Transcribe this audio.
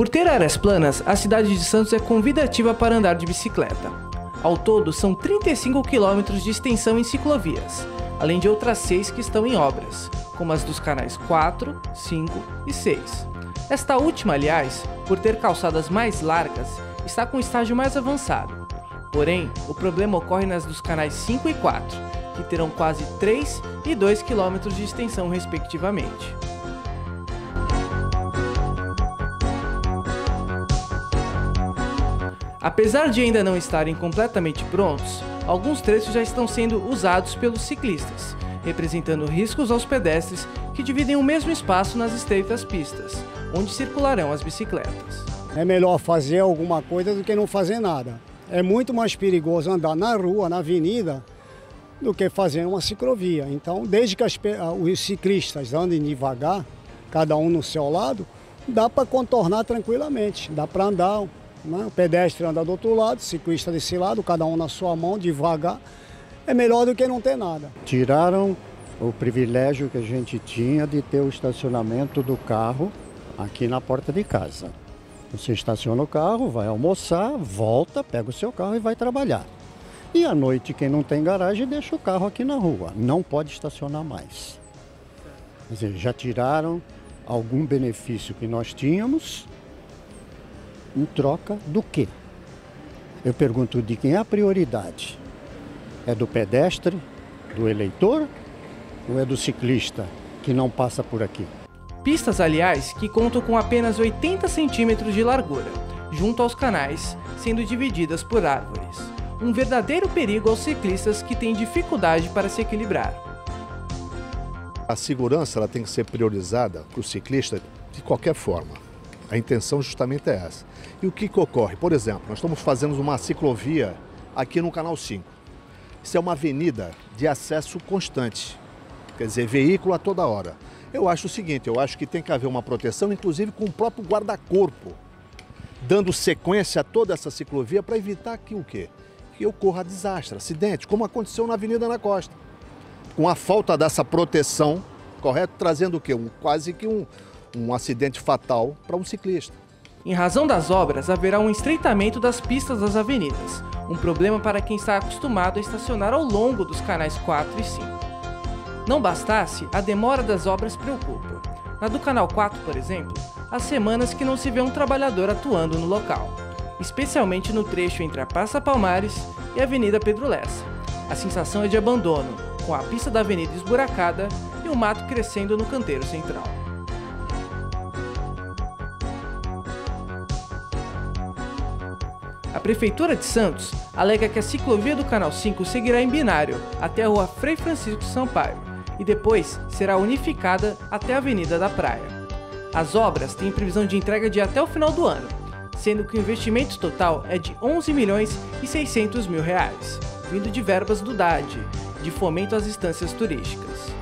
Por ter áreas planas, a cidade de Santos é convidativa para andar de bicicleta. Ao todo, são 35 quilômetros de extensão em ciclovias, além de outras 6 que estão em obras, como as dos canais 4, 5 e 6. Esta última, aliás, por ter calçadas mais largas, está com o estágio mais avançado. Porém, o problema ocorre nas dos canais 5 e 4, que terão quase 3 e 2 km de extensão respectivamente. Apesar de ainda não estarem completamente prontos, alguns trechos já estão sendo usados pelos ciclistas, representando riscos aos pedestres que dividem o mesmo espaço nas estreitas pistas, onde circularão as bicicletas. É melhor fazer alguma coisa do que não fazer nada. É muito mais perigoso andar na rua, na avenida, do que fazer uma ciclovia. Então, desde que os ciclistas andem devagar, cada um no seu lado, dá para contornar tranquilamente, dá para andar. O pedestre anda do outro lado, o ciclista desse lado, cada um na sua mão, devagar. É melhor do que não ter nada. Tiraram o privilégio que a gente tinha de ter o estacionamento do carro aqui na porta de casa. Você estaciona o carro, vai almoçar, volta, pega o seu carro e vai trabalhar. E à noite, quem não tem garagem, deixa o carro aqui na rua. Não pode estacionar mais. Quer dizer, já tiraram algum benefício que nós tínhamos. Em troca do quê? Eu pergunto, de quem é a prioridade? É do pedestre, do eleitor ou é do ciclista que não passa por aqui? Pistas, aliás, que contam com apenas 80 centímetros de largura, junto aos canais, sendo divididas por árvores. Um verdadeiro perigo aos ciclistas que têm dificuldade para se equilibrar. A segurança ela tem que ser priorizada para o ciclista de qualquer forma. A intenção justamente é essa. E o que ocorre? Por exemplo, nós estamos fazendo uma ciclovia aqui no Canal 5. Isso é uma avenida de acesso constante, quer dizer, veículo a toda hora. Eu acho o seguinte, eu acho que tem que haver uma proteção, inclusive com o próprio guarda-corpo, dando sequência a toda essa ciclovia para evitar que o quê? Que ocorra desastre, acidente, como aconteceu na Avenida Ana Costa. Com a falta dessa proteção, correto? Trazendo o quê? Quase que um acidente fatal para um ciclista. Em razão das obras, haverá um estreitamento das pistas das avenidas, um problema para quem está acostumado a estacionar ao longo dos canais 4 e 5. Não bastasse, a demora das obras preocupa. Na do canal 4, por exemplo, há semanas que não se vê um trabalhador atuando no local, especialmente no trecho entre a Praça Palmares e a Avenida Pedro Lessa. A sensação é de abandono, com a pista da avenida esburacada e o mato crescendo no canteiro central. A Prefeitura de Santos alega que a ciclovia do Canal 5 seguirá em binário até a Rua Frei Francisco Sampaio e depois será unificada até a Avenida da Praia. As obras têm previsão de entrega de até o final do ano, sendo que o investimento total é de R$11.600.000, vindo de verbas do DAD, de Fomento às Instâncias Turísticas.